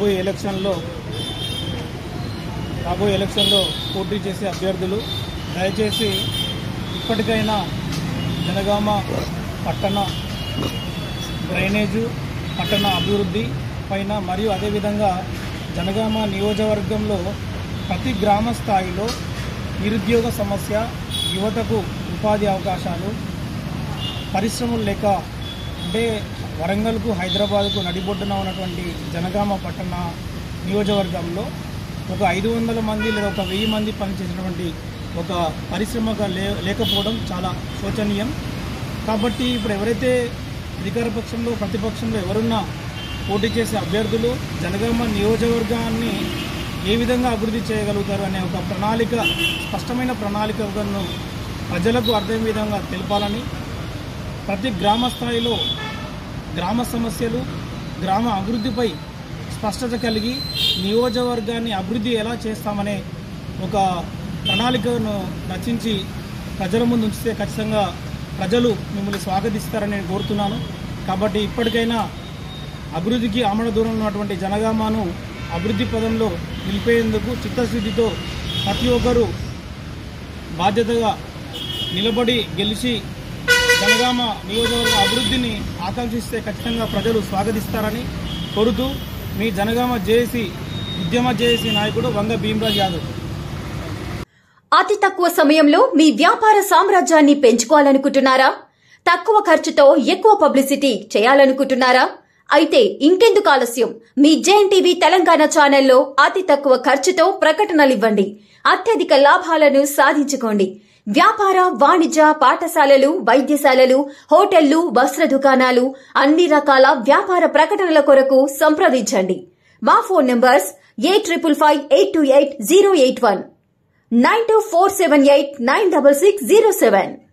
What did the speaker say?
రాబోయే ఎలక్షన్లో పోటీ చేసే అభ్యర్థులు దయచేసి ఇప్పటికైనా జనగామ పట్టణ డ్రైనేజు పట్టణ అభివృద్ధి పైన మరియు అదేవిధంగా జనగామ నియోజకవర్గంలో ప్రతి గ్రామ స్థాయిలో నిరుద్యోగ సమస్య, యువతకు ఉపాధి అవకాశాలు, పరిశ్రమలు లేక అంటే వరంగల్కు హైదరాబాద్కు నడిబొడ్డున ఉన్నటువంటి జనగామ పట్టణ నియోజకవర్గంలో ఒక 500 మంది లేదా ఒక 1000 మంది పనిచేసినటువంటి ఒక పరిశ్రమ లేకపోవడం చాలా శోచనీయం. కాబట్టి ఇప్పుడు ఎవరైతే అధికార పక్షంలో ప్రతిపక్షంలో ఎవరున్నా పోటీ చేసే అభ్యర్థులు జనగామ నియోజకవర్గాన్ని ఏ విధంగా అభివృద్ధి చేయగలుగుతారు అనే ఒక ప్రణాళిక, స్పష్టమైన ప్రణాళికను ప్రజలకు అర్థం విధంగా తెలపాలని, ప్రతి గ్రామ స్థాయిలో గ్రామ సమస్యలు, గ్రామ అభివృద్ధిపై స్పష్టత కలిగి నియోజకవర్గాన్ని అభివృద్ధి ఎలా చేస్తామనే ఒక ప్రణాళికను రచించి ప్రజల ముందు ఉంచితే ఖచ్చితంగా ప్రజలు మిమ్మల్ని స్వాగతిస్తారని నేను కోరుతున్నాను. కాబట్టి ఇప్పటికైనా అభివృద్ధికి ఆమడ దూరంలో ఉన్నటువంటి జనగామను అభివృద్ధి పదంలో నిలిపేందుకు చిత్తశుద్ధితో ప్రతి ఒక్కరూ బాధ్యతగా నిలబడి గెలిచి జనగామ నియోజకవర్గ అభివృద్ధిని ఆకాంక్షిస్తే ఖచ్చితంగా ప్రజలు స్వాగతిస్తారని కోరుతూ మీ జనగామ జేఏసీ ఉద్యమ జేఏసీ నాయకుడు వంగ భీమరాజ్ యాదవ్. అతి తక్కువ సమయంలో మీ వ్యాపార సామ్రాజ్యాన్ని పెంచుకోవాలనుకుంటున్నారా? తక్కువ ఖర్చుతో ఎక్కువ పబ్లిసిటీ చేయాలనుకుంటున్నారా? అయితే ఇంకెందుకు ఆలస్యం? మీ జేఎన్టీవీ తెలంగాణ ఛానల్లో అతి తక్కువ ఖర్చుతో ప్రకటనలివ్వండి. అత్యధిక లాభాలను సాధించుకోండి. వ్యాపార, వాణిజ్య, పాఠశాలలు, వైద్యశాలలు, హోటళ్లు, వస్త్ర దుకాణాలు, అన్ని రకాల వ్యాపార ప్రకటనల కొరకు సంప్రదించండి. మా ఫోన్ నంబర్స్ 8558280881 9247896607.